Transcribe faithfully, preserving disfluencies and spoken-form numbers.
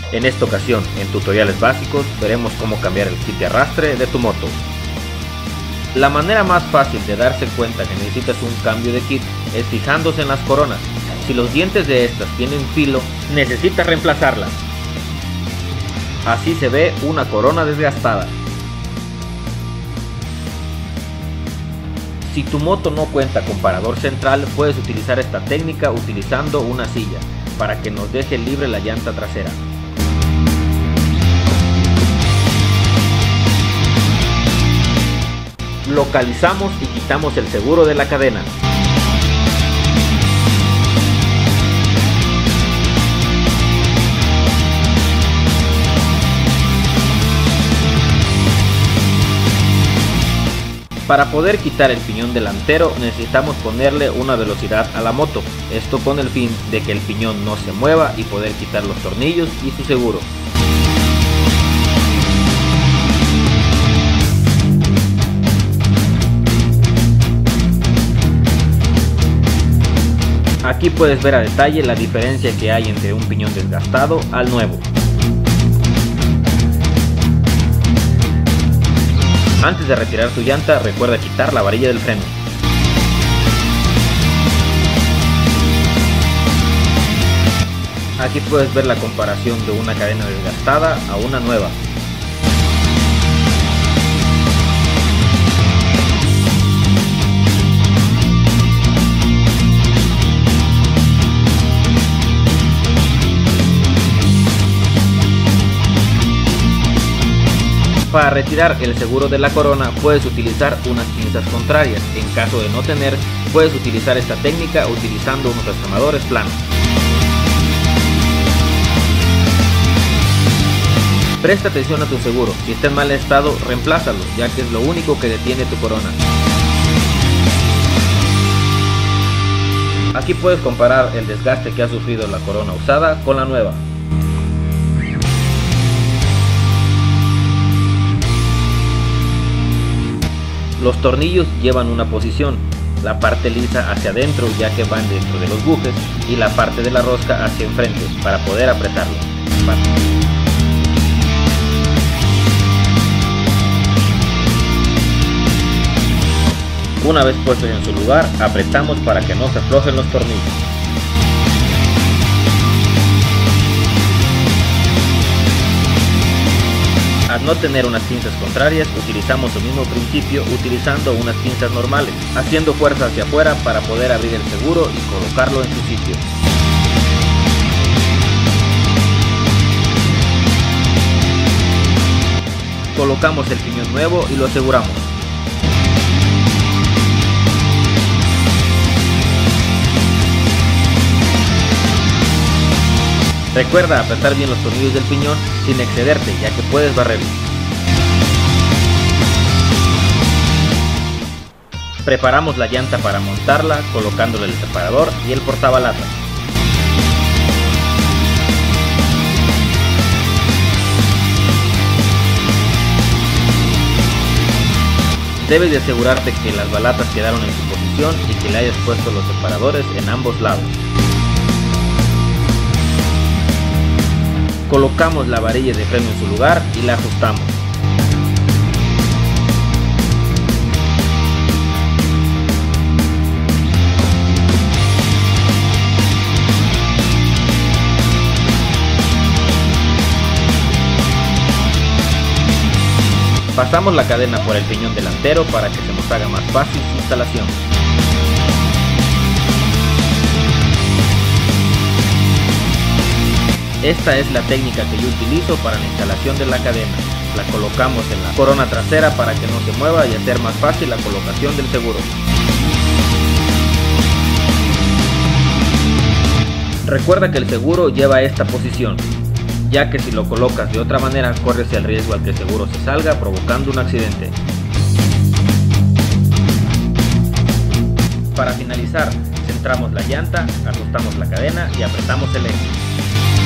En esta ocasión, en tutoriales básicos, veremos cómo cambiar el kit de arrastre de tu moto. La manera más fácil de darse cuenta que necesitas un cambio de kit es fijándose en las coronas. Si los dientes de estas tienen filo, necesitas reemplazarlas. Así se ve una corona desgastada. Si tu moto no cuenta con parador central, puedes utilizar esta técnica utilizando una silla, para que nos deje libre la llanta trasera. Localizamos y quitamos el seguro de la cadena. Para poder quitar el piñón delantero necesitamos ponerle una velocidad a la moto, esto con el fin de que el piñón no se mueva y poder quitar los tornillos y su seguro. Aquí puedes ver a detalle la diferencia que hay entre un piñón desgastado al nuevo. Antes de retirar tu llanta, recuerda quitar la varilla del freno. Aquí puedes ver la comparación de una cadena desgastada a una nueva. Para retirar el seguro de la corona puedes utilizar unas pinzas contrarias. En caso de no tener, puedes utilizar esta técnica utilizando unos transformadores planos. Presta atención a tu seguro, si está en mal estado, reemplázalo, ya que es lo único que detiene tu corona. Aquí puedes comparar el desgaste que ha sufrido la corona usada con la nueva. Los tornillos llevan una posición, la parte lisa hacia adentro ya que van dentro de los bujes y la parte de la rosca hacia enfrente para poder apretarlo. Una vez puestos en su lugar, apretamos para que no se aflojen los tornillos. Al no tener unas pinzas contrarias, utilizamos el mismo principio utilizando unas pinzas normales, haciendo fuerza hacia afuera para poder abrir el seguro y colocarlo en su sitio. Colocamos el piñón nuevo y lo aseguramos. Recuerda apretar bien los tornillos del piñón sin excederte, ya que puedes barrerlo. Preparamos la llanta para montarla, colocándole el separador y el portabalata. Debes de asegurarte que las balatas quedaron en su posición y que le hayas puesto los separadores en ambos lados. Colocamos la varilla de freno en su lugar y la ajustamos. Pasamos la cadena por el piñón delantero para que se nos haga más fácil su instalación. Esta es la técnica que yo utilizo para la instalación de la cadena. La colocamos en la corona trasera para que no se mueva y hacer más fácil la colocación del seguro. Recuerda que el seguro lleva esta posición, ya que si lo colocas de otra manera corres el riesgo al que el seguro se salga provocando un accidente. Para finalizar, centramos la llanta, ajustamos la cadena y apretamos el eje.